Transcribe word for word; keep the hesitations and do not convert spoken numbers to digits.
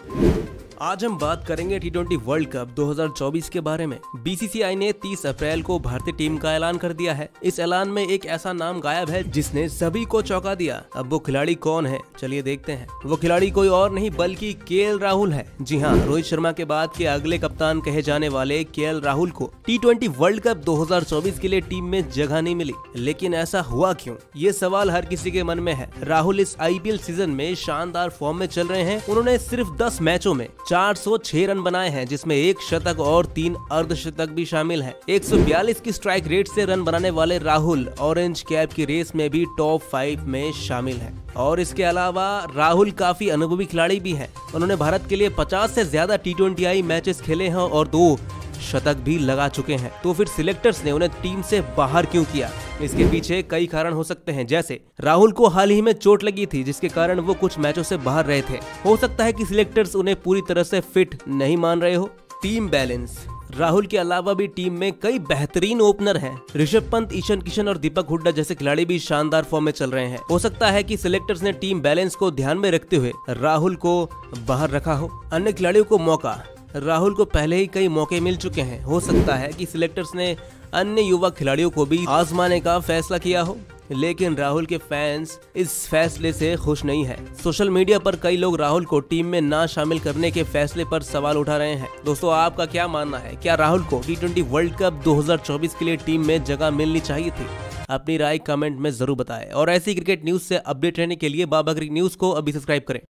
आज हम बात करेंगे टी ट्वेंटी वर्ल्ड कप दो हज़ार चौबीस के बारे में। बी सी सी आई ने तीस अप्रैल को भारतीय टीम का ऐलान कर दिया है। इस ऐलान में एक ऐसा नाम गायब है जिसने सभी को चौंका दिया। अब वो खिलाड़ी कौन है, चलिए देखते हैं। वो खिलाड़ी कोई और नहीं बल्कि के एल राहुल है। जी हाँ, रोहित शर्मा के बाद के अगले कप्तान कहे जाने वाले के एल राहुल को टी ट्वेंटी वर्ल्ड कप दो हज़ार चौबीस के लिए टीम में जगह नहीं मिली। लेकिन ऐसा हुआ क्यों, ये सवाल हर किसी के मन में है। राहुल इस आई पी एल सीजन में शानदार फॉर्म में चल रहे हैं। उन्होंने सिर्फ दस मैचों में चार सौ छह रन बनाए हैं, जिसमें एक शतक और तीन अर्धशतक भी शामिल हैं। एक सौ बयालीस की स्ट्राइक रेट से रन बनाने वाले राहुल ऑरेंज कैप की रेस में भी टॉप फाइव में शामिल हैं। और इसके अलावा राहुल काफी अनुभवी खिलाड़ी भी हैं। उन्होंने भारत के लिए पचास से ज्यादा टी ट्वेंटी आई मैचेस खेले हैं और दो शतक भी लगा चुके हैं। तो फिर सिलेक्टर्स ने उन्हें टीम से बाहर क्यों किया? इसके पीछे कई कारण हो सकते हैं। जैसे राहुल को हाल ही में चोट लगी थी, जिसके कारण वो कुछ मैचों से बाहर रहे थे। हो सकता है कि सिलेक्टर्स उन्हें पूरी तरह से फिट नहीं मान रहे हो। टीम बैलेंस, राहुल के अलावा भी टीम में कई बेहतरीन ओपनर हैं। ऋषभ पंत, ईशान किशन और दीपक हुड्डा जैसे खिलाड़ी भी शानदार फॉर्म में चल रहे हैं। हो सकता है कि सिलेक्टर्स ने टीम बैलेंस को ध्यान में रखते हुए राहुल को बाहर रखा हो। अन्य खिलाड़ियों को मौका, राहुल को पहले ही कई मौके मिल चुके हैं। हो सकता है कि सिलेक्टर्स ने अन्य युवा खिलाड़ियों को भी आजमाने का फैसला किया हो। लेकिन राहुल के फैंस इस फैसले से खुश नहीं है। सोशल मीडिया पर कई लोग राहुल को टीम में ना शामिल करने के फैसले पर सवाल उठा रहे हैं। दोस्तों, आपका क्या मानना है? क्या राहुल को टी ट्वेंटी वर्ल्ड कप दो हज़ार चौबीस के लिए टीम में जगह मिलनी चाहिए थी? अपनी राय कमेंट में जरूर बताएं और ऐसी क्रिकेट न्यूज से अपडेट रहने के लिए बाबा क्रिकेट न्यूज को अभी सब्सक्राइब करें।